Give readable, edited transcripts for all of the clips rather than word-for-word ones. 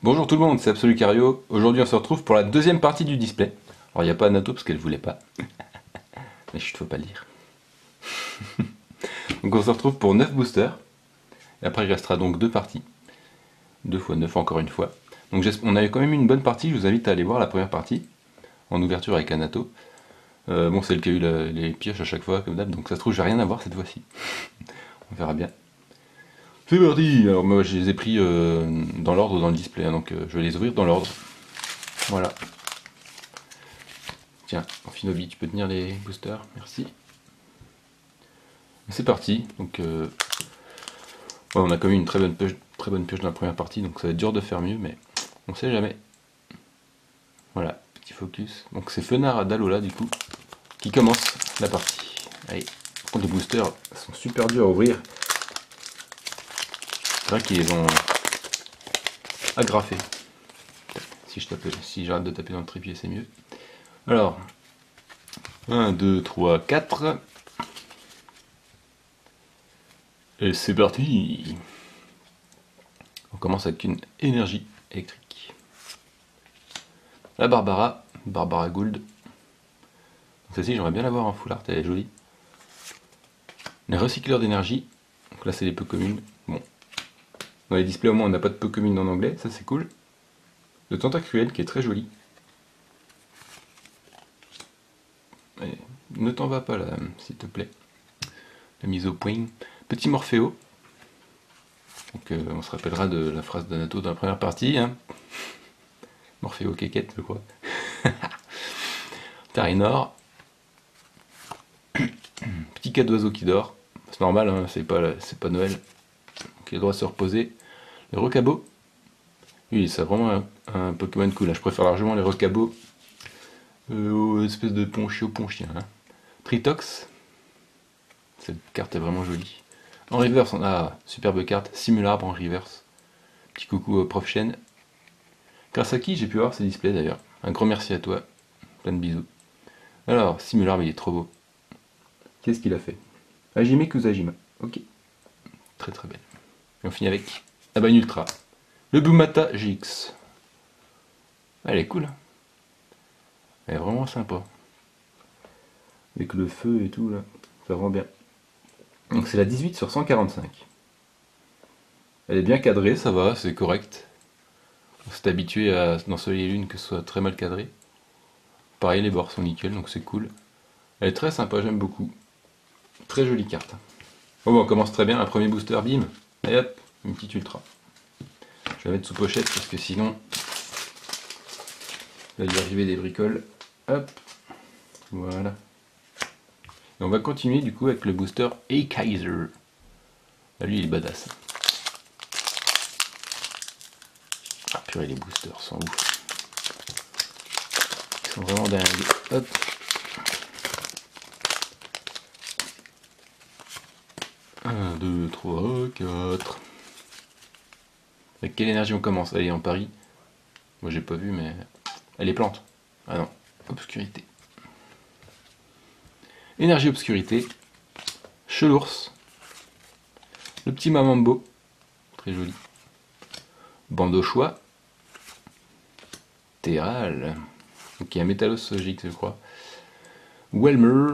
Bonjour tout le monde, c'est Absolu Cario. Aujourd'hui on se retrouve pour la deuxième partie du display. Alors il n'y a pas Anato parce qu'elle voulait pas. Mais chut, faut pas le dire. Donc on se retrouve pour 9 boosters. Et après il restera donc deux parties. 2 fois 9 encore une fois. Donc on a eu quand même une bonne partie, je vous invite à aller voir la première partie. En ouverture avec Anato. Bon c'est elle qui a eu les pioches à chaque fois comme d'hab. Donc ça se trouve j'ai rien à voir cette fois-ci. On verra bien. C'est parti. Alors moi je les ai pris dans l'ordre dans le display. Hein, donc je vais les ouvrir dans l'ordre. Voilà. Tiens, Finobi, tu peux tenir les boosters, merci. C'est parti, donc ouais, on a quand même une très bonne pioche dans la première partie, donc ça va être dur de faire mieux, mais on sait jamais. Voilà, petit focus. Donc c'est Fenard d'Alola du coup, qui commence la partie. Allez, par contre les boosters sont super durs à ouvrir. C'est vrai qu'ils ont agrafé. Si j'arrête de taper dans le trépied, c'est mieux. Alors, 1, 2, 3, 4. Et c'est parti. On commence avec une énergie électrique. La Barbara Gould. Donc celle-ci, j'aimerais bien l'avoir en full art, elle est jolie. Les recycleurs d'énergie. Donc là, c'est les peu communes. Bon. Dans les displays, au moins, on n'a pas de peu communes en anglais, ça c'est cool. Le Tentacruel qui est très joli. Allez, ne t'en vas pas là, s'il te plaît. La mise au point. Petit Morphéo. Donc on se rappellera de la phrase d'Anato dans la première partie. Hein. Morphéo Kékette, je crois. Tarinor. Petit cas d'oiseau qui dort. C'est normal, hein, c'est pas Noël. Donc il a le droit de se reposer. Le Recabo. Oui, c'est vraiment un Pokémon cool. Hein. Je préfère largement les Recabo aux espèces de ponchien. Hein. Tritox. Cette carte est vraiment jolie. En reverse, on a superbe carte. Simularbre en reverse. Petit coucou au Prof Chen. Grâce à qui j'ai pu avoir ces displays d'ailleurs. Un grand merci à toi. Plein de bisous. Alors, Simularbre, il est trop beau. Qu'est-ce qu'il a fait? Hajime Kusajima. Ok. Très très belle. Et on finit avec Abane Ultra. Le Bumata GX. Elle est cool. Elle est vraiment sympa. Avec le feu et tout là. Ça rend bien. Donc c'est la 18 sur 145. Elle est bien cadrée, ça va, c'est correct. On s'est habitué à dans Soleil et Lune que ce soit très mal cadré. Pareil, les bords sont nickel, donc c'est cool. Elle est très sympa, j'aime beaucoup. Très jolie carte. Bon, on commence très bien, un premier booster, bim. Et hop, une petite ultra. Je vais la mettre sous pochette parce que sinon, il va y arriver des bricoles. Hop, voilà. Et on va continuer du coup avec le booster A-Kaiser. Là, lui, il est badass. Ah purée, les boosters sont ouf. Ils sont vraiment dingues. Hop. Un, 2, 3, 4. Avec quelle énergie on commence? Allez, en Paris. Moi j'ai pas vu, mais. Elle est plante. Ah non, obscurité. Énergie obscurité. Chelours. Le petit Mamambo. Très joli. Bandochois. Terral. Donc il y a Métallos GX, je crois. Welmer.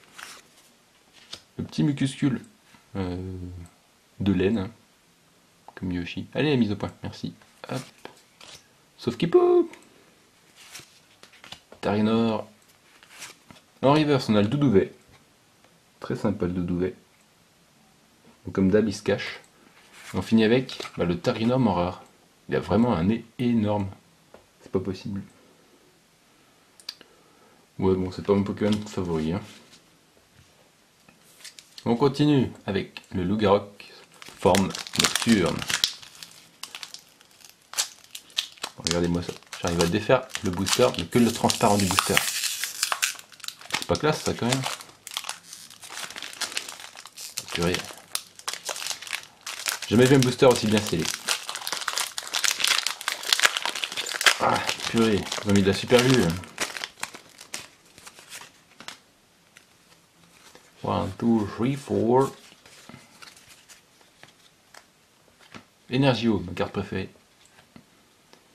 Le petit Mucuscule. De laine. Hein, comme Yoshi. Allez, la mise au point, merci. Hop. Sauf Kipo. Tarinor. En reverse, on a le Doudouvet. Très sympa le Doudouvet. Donc, comme d'hab, il se cache. On finit avec le Tarinor en rare. Il a vraiment un nez énorme. C'est pas possible. Ouais, bon, c'est pas mon Pokémon favori. Hein. On continue avec le Lougarok forme nocturne. Regardez-moi ça. J'arrive à défaire le booster, mais que le transparent du booster. C'est pas classe ça quand même. Purée. Jamais vu un booster aussi bien scellé. Ah, purée, ils ont mis de la super vue. 1, 2, 3, 4. Energio, ma carte préférée.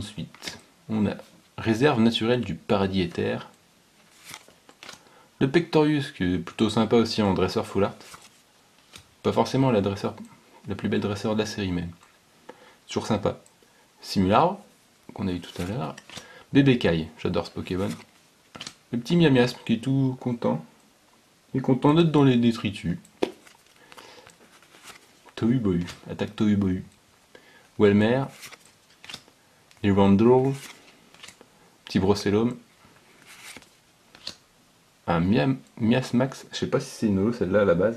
Ensuite, on a réserve naturelle du paradis éther. Le Pectorius, qui est plutôt sympa aussi en dresseur full art. Pas forcément la plus belle dresseur de la série, mais toujours sympa. Simulacre, qu'on a eu tout à l'heure. Bébé Kai, j'adore ce Pokémon. Le petit Miamiasme qui est tout content. Il est content d'être dans les détritus. Tohu-Bohu, attaque Tohu-Bohu. Welmer. Irandol. Petit Brossellum. Un Miasmax, je sais pas si c'est une holo celle-là à la base.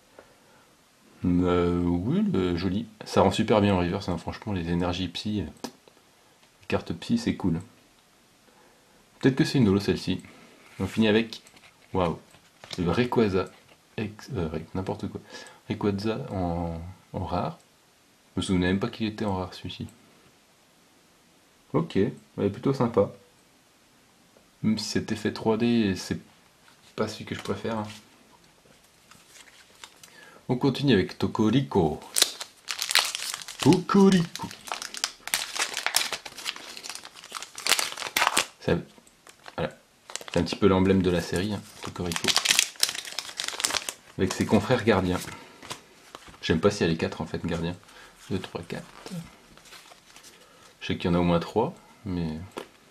Oui, joli. Ça rend super bien en reverse, hein. Franchement, les énergies psy, carte psy, c'est cool. Peut-être que c'est une holo celle-ci. On finit avec, waouh, le Rayquaza, n'importe quoi. Rayquaza en rare. Je me souvenais même pas qu'il était en rare celui-ci. Ok, elle est plutôt sympa. Même si cet effet 3D, c'est pas celui que je préfère, hein. On continue avec Tokorico. Tokorico. Voilà. C'est un petit peu l'emblème de la série, hein, Tokorico. Avec ses confrères gardiens. J'aime pas s'il y a les 4 en fait, gardiens. 2, 3, 4. Je sais qu'il y en a au moins 3, mais...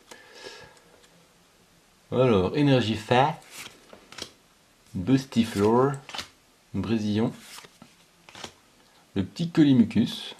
Alors, énergie fa. Bustiflor. Brésillon. Le petit Colimucus.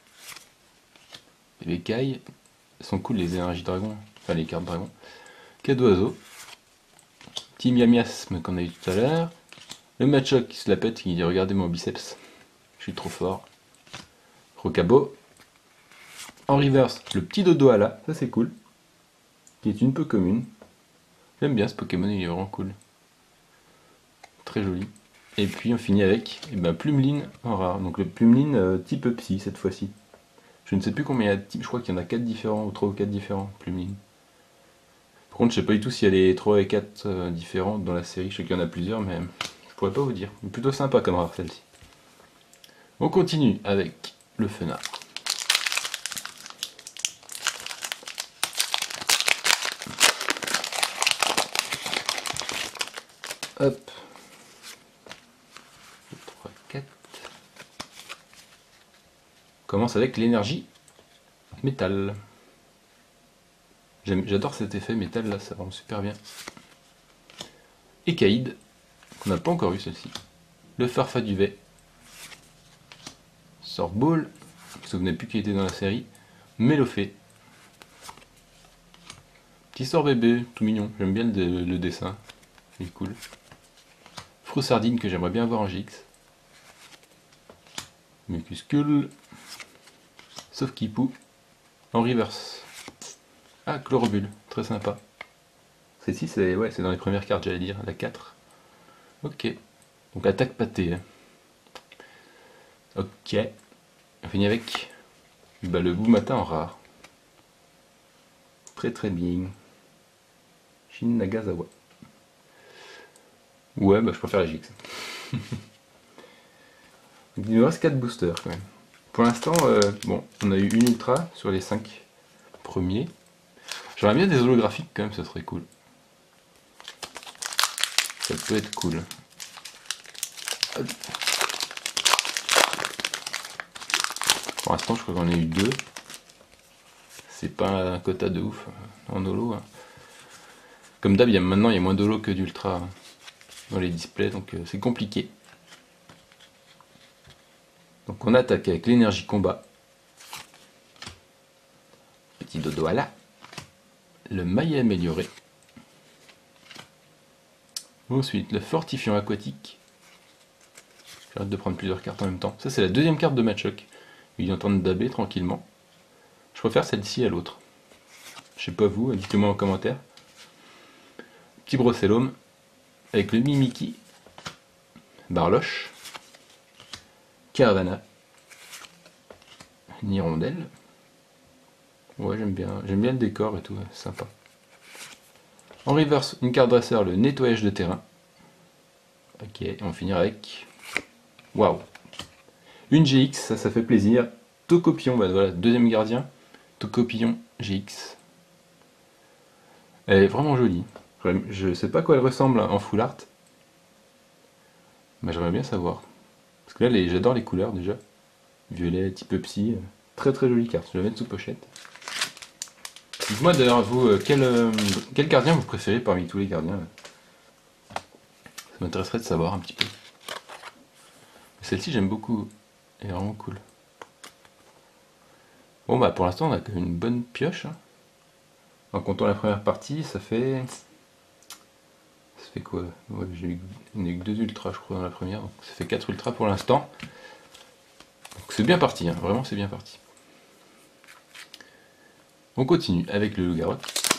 Les bécailles. Elles sont cool les énergies dragons. Enfin les cartes dragons. Cadoiseau. Petit Miamiasme qu'on a eu tout à l'heure. Le Machoc qui se la pète, qui dit regardez mon biceps. Je suis trop fort. Rocabo. En reverse, le petit Dodoala, ça c'est cool. Qui est une peu commune. J'aime bien ce Pokémon, il est vraiment cool. Très joli. Et puis on finit avec Plumeline en rare. Donc le Plumeline type Psy cette fois-ci. Je ne sais plus combien il y a de types, je crois qu'il y en a 4 différents, ou 3 ou 4 différents, Plumeline. Par contre je sais pas du tout s'il y a les 3 et 4 différents dans la série, je sais qu'il y en a plusieurs mais je pourrais pas vous dire. Mais plutôt sympa comme rare celle-ci. On continue avec le Fenard. Hop. 2, 3, 4. On commence avec l'énergie métal. J'adore cet effet métal là, ça rend super bien. Écaïde, qu'on n'a pas encore eu celle-ci. Le Farfaduvet. Sorball, je ne me souvenais plus qui était dans la série. Mélofée. Petit sort bébé, tout mignon, j'aime bien le dessin, il est cool. Froussardine que j'aimerais bien voir en GX. Mucuscule. Sauf Kipou. En reverse. Ah, Chlorobule, très sympa. Celle-ci, c'est dans les premières cartes, j'allais dire, la 4. Ok. Donc attaque pâtée. Ok. On finit avec le Boumata en rare. Très très bien. Shin Nagasawa. Ouais, je préfère la GX. Il nous reste 4 boosters quand même. Pour l'instant, bon, on a eu une ultra sur les 5 premiers. J'aimerais bien des holographiques quand même, ça serait cool. Ça peut être cool. Hop. Pour l'instant, je crois qu'on a eu 2. C'est pas un quota de ouf en holo, hein. Comme d'hab, maintenant il y a moins d'holo que d'ultra, hein, dans les displays, donc c'est compliqué. Donc on attaque avec l'énergie combat. Petit Dodoala. Le maillet amélioré. Ensuite, le fortifiant aquatique. J'arrête de prendre plusieurs cartes en même temps. Ça, c'est la deuxième carte de Machoc. Il est en train de daber tranquillement. Je préfère celle-ci à l'autre. Je sais pas vous, dites-le moi en commentaire. Petit Brossellum. Avec le Mimiki. Barloche. Caravana. Une hirondelle. Ouais, j'aime bien le décor et tout, c'est sympa. En reverse, une carte dresseur, le nettoyage de terrain. Ok, on va finir avec... Waouh! Une GX, ça fait plaisir. Tocopion, voilà, deuxième gardien. Tocopillon GX. Elle est vraiment jolie. Je sais pas à quoi elle ressemble en full art. Mais j'aimerais bien savoir. Parce que là, j'adore les couleurs déjà. Violet, petit peu psy. Très très jolie carte. Je vais la mettre sous pochette. Dites-moi d'ailleurs, vous, quel gardien vous préférez parmi tous les gardiens? Ça m'intéresserait de savoir un petit peu. Celle-ci, j'aime beaucoup. Elle est vraiment cool. Bon, bah pour l'instant, on a quand même une bonne pioche. Hein. En comptant la première partie, ça fait. Ça fait quoi? Ouais, j'ai eu que 2 ultras, je crois, dans la première. Donc ça fait 4 ultras pour l'instant. Donc c'est bien parti, hein. Vraiment, c'est bien parti. On continue avec le loup-garou.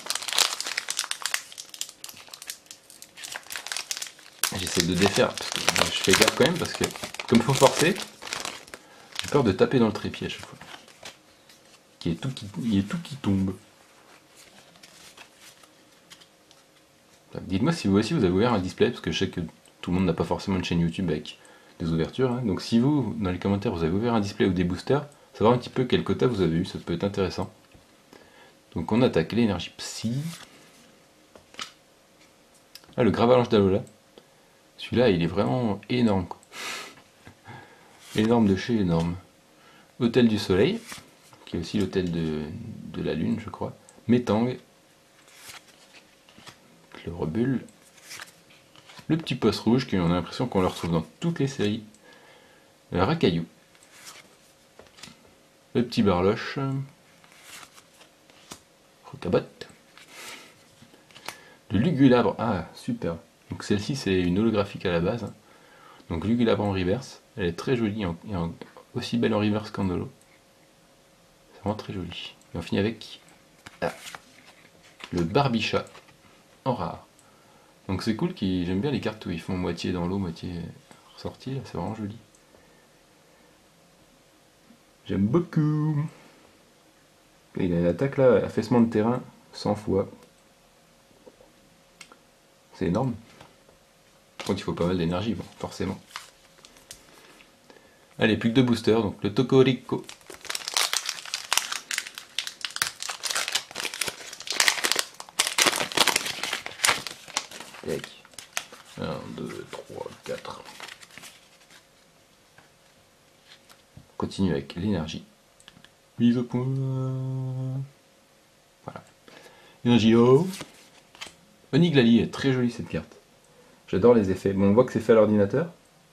J'essaie de défaire, parce que je fais gaffe quand même, parce que comme il faut forcer, j'ai peur de taper dans le trépied à chaque fois. Il y a tout qui tombe. Dites-moi si vous aussi vous avez ouvert un display, parce que je sais que tout le monde n'a pas forcément une chaîne YouTube avec des ouvertures. Hein. Donc si vous, dans les commentaires, vous avez ouvert un display ou des boosters, savoir un petit peu quel quota vous avez eu, ça peut être intéressant. Donc on attaque l'énergie psy. Ah, le Gravalanche d'Alola. Celui-là, il est vraiment énorme. Quoi. Énorme de chez énorme. Hôtel du Soleil, qui est aussi l'hôtel de la Lune, je crois. Métang. Chloropbulle. Le petit poste rouge, on a l'impression qu'on le retrouve dans toutes les séries. Le Racaillou. Le petit Barloche. Rocabot. Le Lugulabre. Ah, super. Donc celle-ci, c'est une holographique à la base. Hein. Donc Lugulabre en reverse. Elle est très jolie, aussi belle en reverse qu'en holo. C'est vraiment très joli. Et on finit avec le Barbichat en rare. Donc c'est cool, j'aime bien les cartes où ils font moitié dans l'eau, moitié ressortie, c'est vraiment joli. J'aime beaucoup. Il a une attaque là, affaissement de terrain, 100 fois. C'est énorme. Par contre il faut pas mal d'énergie, bon, forcément. Allez, plus que 2 boosters, donc le Tokorico. Tac. 1, 2, 3, 4. Continue avec l'énergie. Mise au point. Voilà. Énergie haut. Oniglali est très jolie cette carte. J'adore les effets. Bon, on voit que c'est fait à l'ordinateur.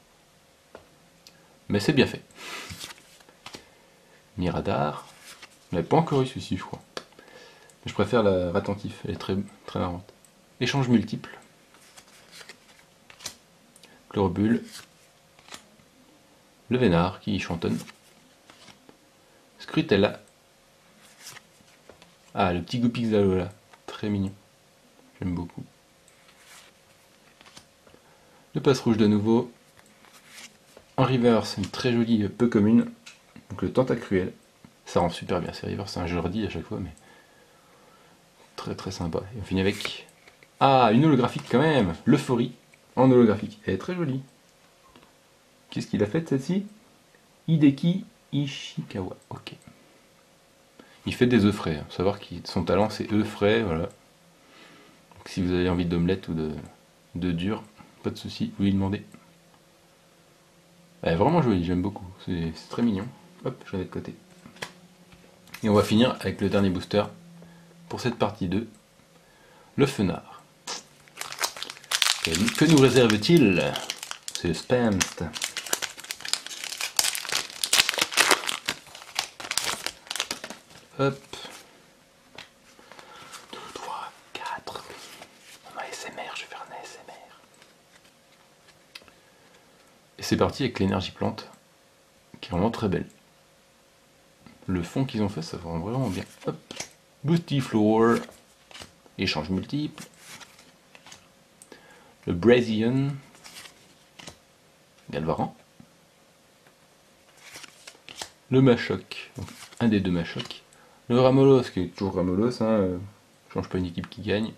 Mais c'est bien fait. Miradar. On n'avait pas encore eu celui-ci, je crois. Mais je préfère la Ratentif. Elle est très, très marrante. Échange multiple. Chloropbulle. Le Vénard qui chantonne. Scrutella. Ah, le petit Goupix d'Alola. Très mignon. J'aime beaucoup. Le passe rouge de nouveau. En reverse, une très jolie, peu commune. Donc le Tentacruel. Ça rend super bien ces reverse, je le redis à chaque fois, mais très très sympa. Et on finit avec. Ah, une holographique quand même. L'Euphorie en holographique. Elle est très jolie. Qu'est-ce qu'il a fait celle-ci? Hideki Ishikawa. Ok. Il fait des œufs frais. Hein. Faut savoir que son talent c'est œufs frais, voilà. Donc, si vous avez envie d'omelette ou de dur, pas de souci, vous lui demandez. Elle est vraiment jolie, j'aime beaucoup. C'est très mignon. Hop, je la mets de côté. Et on va finir avec le dernier booster pour cette partie 2. Le Fenard. Que nous réserve-t-il? C'est Spamst. Hop. 2, 3, 4. En ASMR, je vais faire un ASMR. Et c'est parti avec l'énergie plante, qui est vraiment très belle. Le fond qu'ils ont fait, ça rend vraiment bien. Hop. Boostifloor. Échange multiple. Le Brazian. Galvaran. Le Machoc. Donc, un des deux Machoc. Le Ramolos, qui est toujours Ramolos, hein, change pas une équipe qui gagne.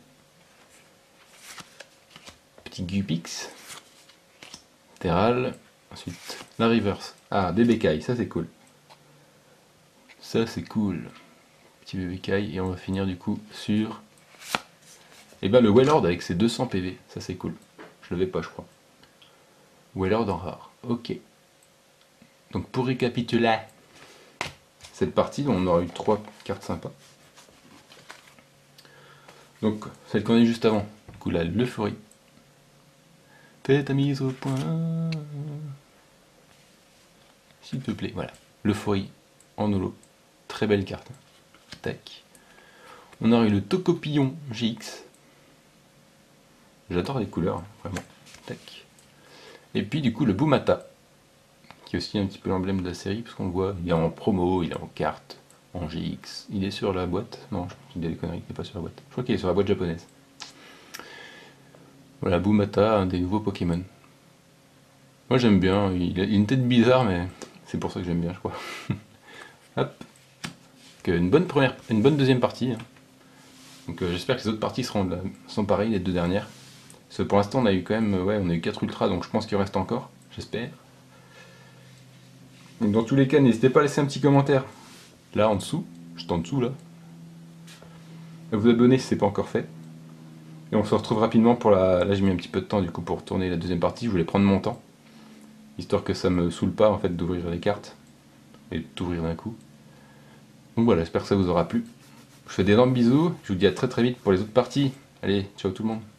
Petit Gupix. Terral. Ensuite, la Reverse. Ah, des bécailles, ça c'est cool. Ça c'est cool. petit bébé Kai, et on va finir du coup sur le Wailord avec ses 200 PV, ça c'est cool. Je l'avais pas je crois. Wailord en rare, ok. Donc pour récapituler cette partie, on aura eu 3 cartes sympas. Donc celle qu'on a eu juste avant, du coup là, l'euphorie. Fais ta mise au point, s'il te plaît, voilà. L'euphorie en holo, très belle carte. Tac. On aura eu le Tocopillon GX. J'adore les couleurs, vraiment. Tac. Et puis du coup le Boumata, qui est aussi un petit peu l'emblème de la série, parce qu'on le voit, il est en promo, il est en carte, en GX. Il est sur la boîte. Non, je pense qu'il y a des conneries, il n'est pas sur la boîte. Je crois qu'il est sur la boîte japonaise. Voilà, Boumata, un des nouveaux Pokémon. Moi j'aime bien, il a une tête bizarre, mais c'est pour ça que j'aime bien, je crois. Hop. Une bonne deuxième partie. Hein. Donc j'espère que les autres parties sont pareilles, les deux dernières. Parce que pour l'instant on a eu quand même, on a eu 4 ultras, donc je pense qu'il reste encore, j'espère. Donc dans tous les cas, n'hésitez pas à laisser un petit commentaire, là en dessous, juste en dessous là. À vous abonner si ce n'est pas encore fait. Et on se retrouve rapidement pour la... Là j'ai mis un petit peu de temps du coup pour tourner la deuxième partie, je voulais prendre mon temps. Histoire que ça me saoule pas en fait d'ouvrir les cartes. Et de tout ouvrir d'un coup. Donc voilà, j'espère que ça vous aura plu. Je vous fais d'énormes bisous, je vous dis à très très vite pour les autres parties. Allez, ciao tout le monde.